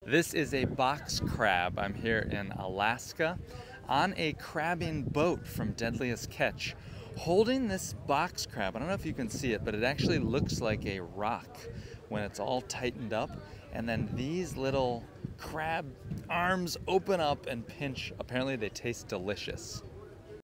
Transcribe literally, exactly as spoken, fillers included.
This is a box crab. I'm here in Alaska on a crabbing boat from Deadliest Catch, holding this box crab. I don't know if you can see it, but it actually looks like a rock when it's all tightened up. And then these little crab arms open up and pinch. Apparently they taste delicious.